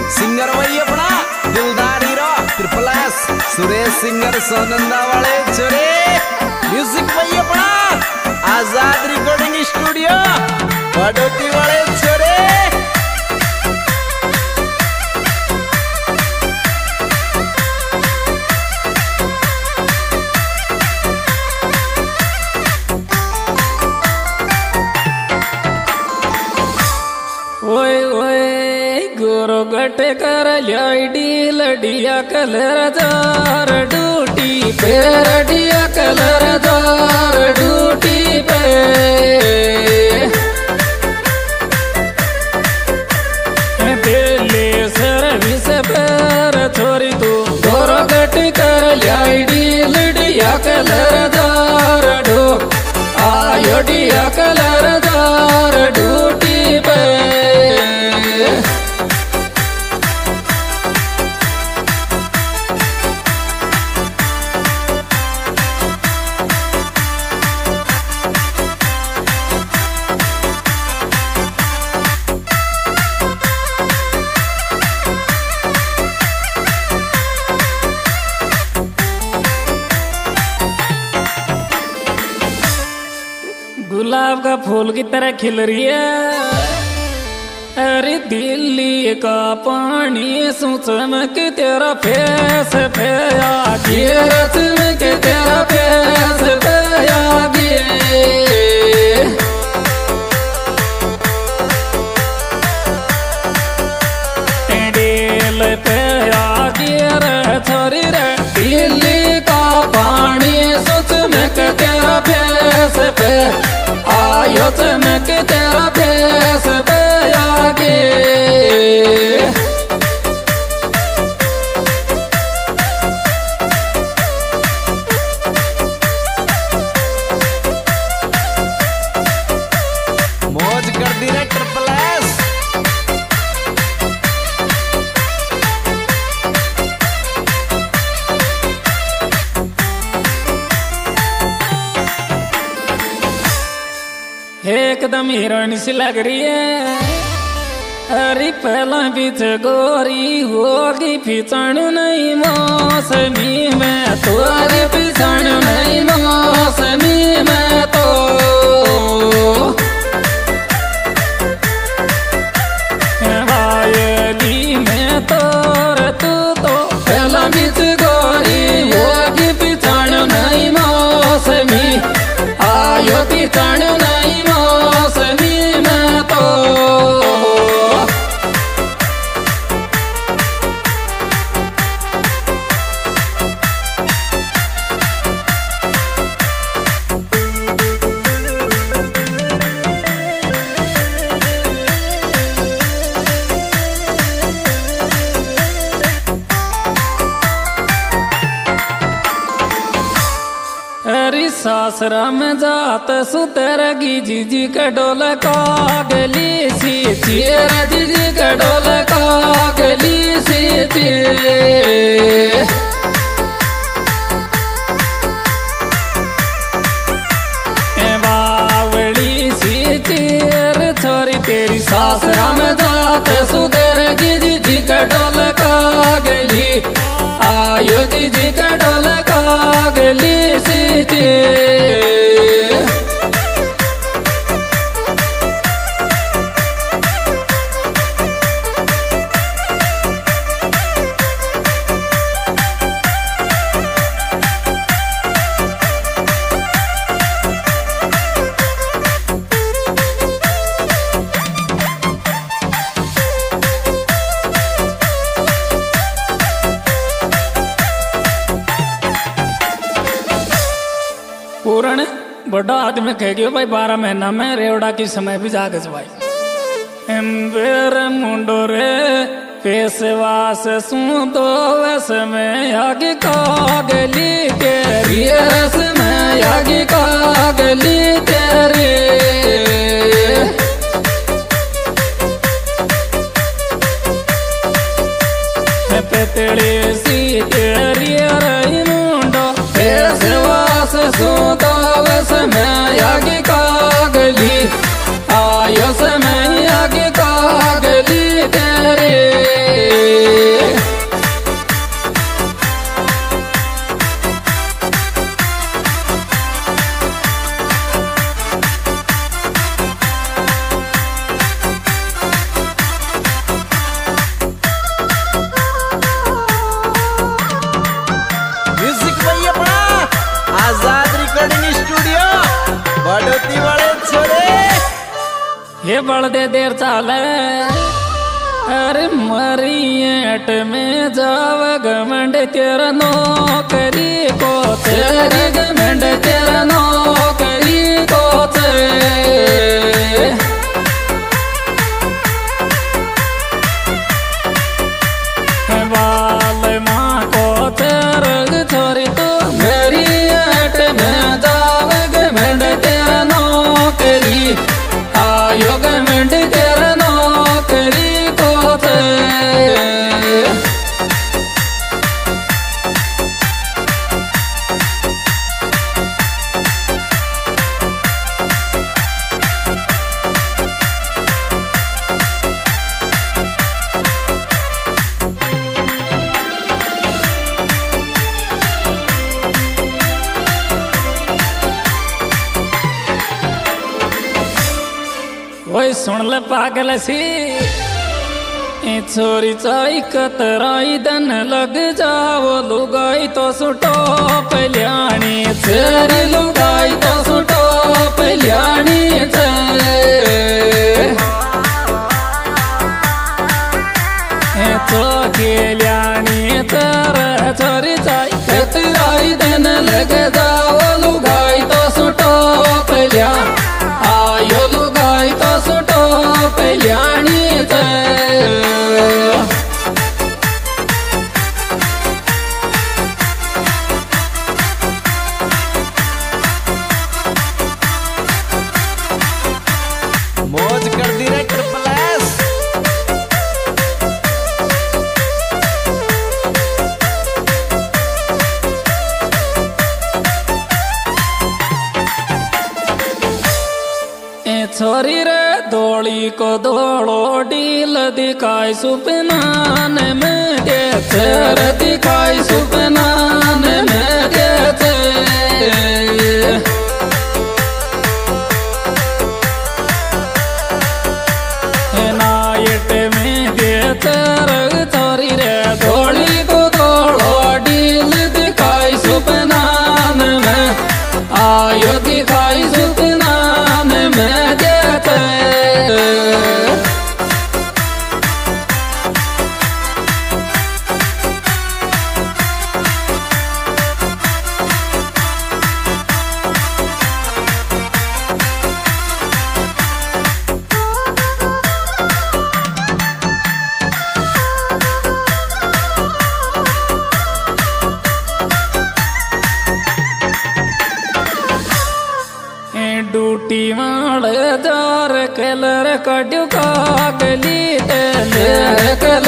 Singer वही अपना दिलदार hero triple S Suresh singer सोनंदा वाले छोरे। म्यूजिक वही अपना आजाद रिकॉर्डिंग स्टूडियो बड़ोती वाले छोरे। गट कर लाइडी लडिया कलर दार ड्यूटी पे लडिया कलर दार ड्यूटी पे दिल्ली सर्विस पर छोरी तू गोरो गट कर लाइडी लडिया कलर दार डो आयोडिया कलर दार ड्यूटी पे गुलाब का फूल की तरह खिल रही है। अरे दिल्ली का पानी चमक तेरा फेस पे आ गया चमक तेरा फेस पे आ गया। दिल पे आ गया रे छोरी रे दिल्ली का पानी चमक तेरा फेस पे आयो चमक तेरा फेस पे आगे। मौज कर दी रे ट्रिपल एस। एकदम हीरोइन सी लग रही है। अरे पहला बीच गोरी होगी पिछाणु नहीं मौसमी में तो अरे पिछाणु नहीं मौसमी में तो वायली में तो तू तो पहला बीच गोरी होगी पिछाणु नहीं मौसमी आयो पिछाणु नहीं मौसमी में तो अरे सासरा में जात सुतरगी जीजी का डोल का गली सी चेरा जीजी का डोल का गली सी बावड़ी सी चेर छोरी तेरी सासरा में जात सुतरगी जीजी का डोल का गली आयो जीजी का डोल का गली सी पूर्ण बड़ा आदमी कह गयो भाई 12 महीना में रेवड़ा की समय भी जागज भाई एम्बेर मुंडो रे पेशवास सू दो वस में आगे कागली तेरी रस में आगे कागली तेरी पेतड़ी सी तेरी रही मुंडो पेशवास सू दो वस में आगे कागली आयो समय आगे कागली तेरे ये बड़ दे देर चाले अरे मरियट में जाव घमंड तेरा नौकरी को तेरे घमंड तेरा नौकरी को बाल माँ को तेरग छोरी तो मरियट में जाव घमंड तेरा नौकरी आयो घमंड तेरा नौकरी वही सुन ले पागल सी छोरी चाई कतराई दन लग जाओ लुगाई तो सुटो पल्याणी छोरी लुगाई तो सुटो पल्याणी तो गेल्याणी तर छोरी चाई कतराई दन लग जाओ लुगाई तो सुटो पल्या आयो लुगाई तो सुटो पल्याणी मौज कर दी रे ट्रिपल एस। छोरी रे दौड़ी को दौड़ो डील दिखाई सुपनान में दे तेर दिखाई सुपनान में दे नाइट में दे तेर छोरी रे दौड़ी को दौड़ो डील दिखाई सुपनान में आयो दिखाई सुपनान में दे डूटी माड़ जार कलर कड्यू कागली तेरे कलर